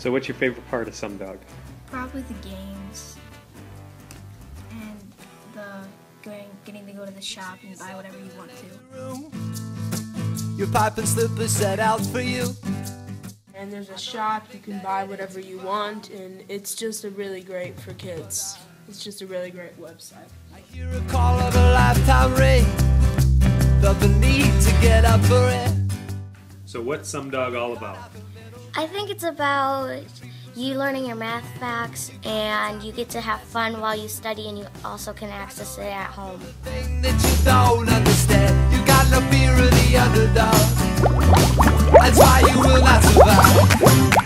So what's your favorite part of Sumdog? Probably the games and getting to go to the shop and buy whatever you want to. Your pipe and slippers set out for you. And there's a shop, you can buy whatever you want, and it's just a really great for kids. It's just a really great website. I hear a call of a lifetime ring. Felt the need to get up for it. So what's Sumdog all about? I think it's about you learning your math facts, and you get to have fun while you study, and you also can access it at home. Thing that you don't understand. You got no fear of the underdog. That's why you will not survive.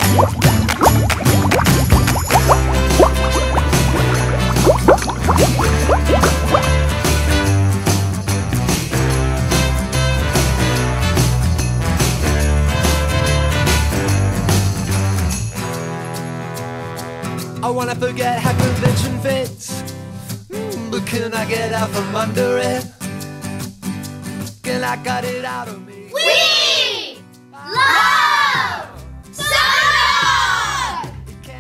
I wanna forget how convention fits, but can I get out from under it? Can I cut it out of me? We love Sumdog!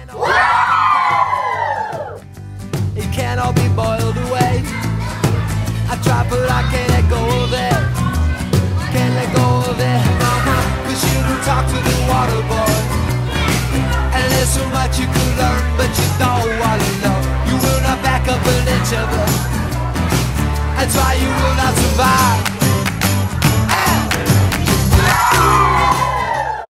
It can't all be boiled away. I try but I can't let go of it. Can't let go of it. Cause you don't talk to the water boy. And there's so much you could learn, but you don't want to know. You will not back up an inch of it. That's why you will not survive.